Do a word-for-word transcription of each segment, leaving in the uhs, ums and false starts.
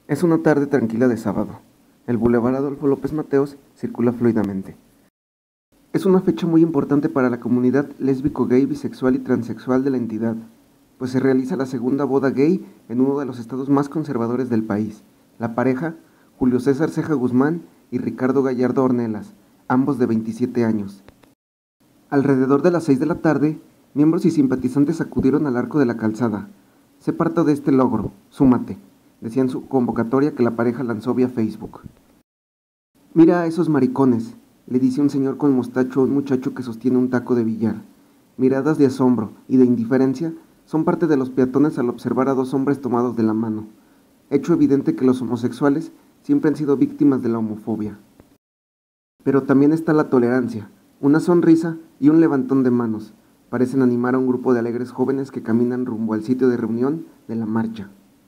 Es una tarde tranquila de sábado. El Boulevard Adolfo López Mateos circula fluidamente. Es una fecha muy importante para la comunidad lésbico, gay, bisexual y transexual de la entidad, pues se realiza la segunda boda gay en uno de los estados más conservadores del país. La pareja, Julio César Ceja Guzmán y Ricardo Gallardo Ornelas, ambos de veintisiete años. Alrededor de las seis de la tarde, miembros y simpatizantes acudieron al Arco de la Calzada. Sé parte de este logro, súmate, decía en su convocatoria que la pareja lanzó vía Facebook. Mira a esos maricones, le dice un señor con mostacho a un muchacho que sostiene un taco de billar. Miradas de asombro y de indiferencia son parte de los peatones al observar a dos hombres tomados de la mano. Hecho evidente que los homosexuales siempre han sido víctimas de la homofobia. Pero también está la tolerancia, una sonrisa y un levantón de manos. Parecen animar a un grupo de alegres jóvenes que caminan rumbo al sitio de reunión de la marcha.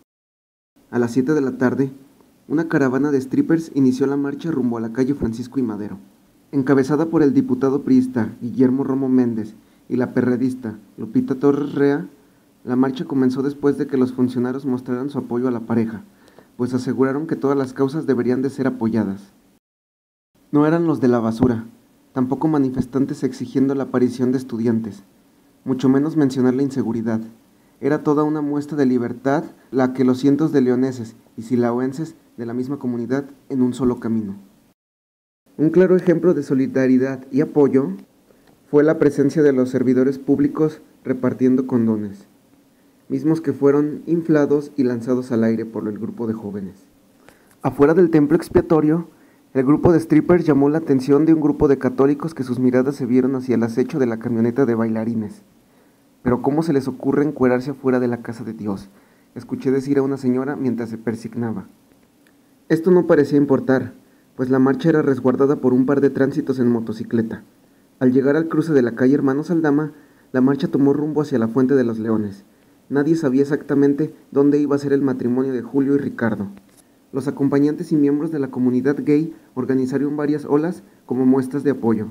A las siete de la tarde, una caravana de strippers inició la marcha rumbo a la calle Francisco y Madero. Encabezada por el diputado priista Guillermo Romo Méndez y la perredista Lupita Torres Rea, la marcha comenzó después de que los funcionarios mostraran su apoyo a la pareja, pues aseguraron que todas las causas deberían de ser apoyadas. No eran los de la basura, tampoco manifestantes exigiendo la aparición de estudiantes, mucho menos mencionar la inseguridad. Era toda una muestra de libertad la que los cientos de leoneses y silaoenses de la misma comunidad en un solo camino. Un claro ejemplo de solidaridad y apoyo fue la presencia de los servidores públicos repartiendo condones, mismos que fueron inflados y lanzados al aire por el grupo de jóvenes. Afuera del templo expiatorio, el grupo de strippers llamó la atención de un grupo de católicos que sus miradas se vieron hacia el acecho de la camioneta de bailarines. Pero ¿cómo se les ocurre encuerarse afuera de la casa de Dios?, escuché decir a una señora mientras se persignaba. Esto no parecía importar, pues la marcha era resguardada por un par de tránsitos en motocicleta. Al llegar al cruce de la calle Hermanos Aldama, la marcha tomó rumbo hacia la Fuente de los Leones. Nadie sabía exactamente dónde iba a ser el matrimonio de Julio y Ricardo. Los acompañantes y miembros de la comunidad gay organizaron varias olas como muestras de apoyo.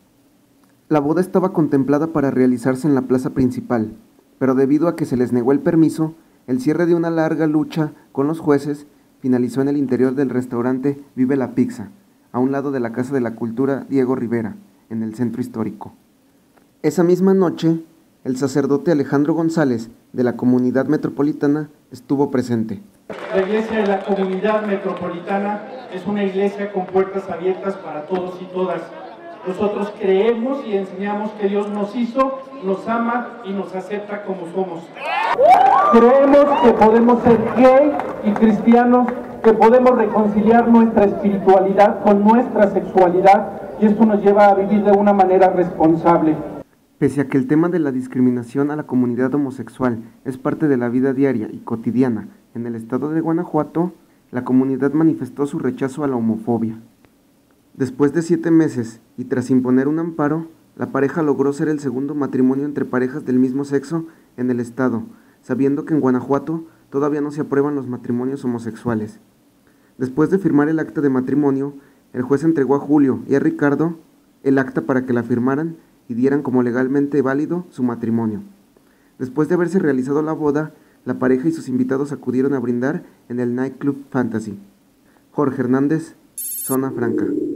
La boda estaba contemplada para realizarse en la plaza principal, pero debido a que se les negó el permiso, el cierre de una larga lucha con los jueces finalizó en el interior del restaurante Vive la Pizza, a un lado de la Casa de la Cultura Diego Rivera, en el centro histórico. Esa misma noche, el sacerdote Alejandro González, de la Comunidad Metropolitana, estuvo presente. La Iglesia de la Comunidad Metropolitana es una iglesia con puertas abiertas para todos y todas. Nosotros creemos y enseñamos que Dios nos hizo, nos ama y nos acepta como somos. Creemos que podemos ser gay y cristianos, que podemos reconciliar nuestra espiritualidad con nuestra sexualidad, y esto nos lleva a vivir de una manera responsable. Pese a que el tema de la discriminación a la comunidad homosexual es parte de la vida diaria y cotidiana en el estado de Guanajuato, la comunidad manifestó su rechazo a la homofobia. Después de siete meses y tras imponer un amparo, la pareja logró ser el segundo matrimonio entre parejas del mismo sexo en el estado, sabiendo que en Guanajuato todavía no se aprueban los matrimonios homosexuales. Después de firmar el acta de matrimonio, el juez entregó a Julio y a Ricardo el acta para que la firmaran y dieran como legalmente válido su matrimonio. Después de haberse realizado la boda, la pareja y sus invitados acudieron a brindar en el Nightclub Fantasy. Jorge Hernández, Zona Franca.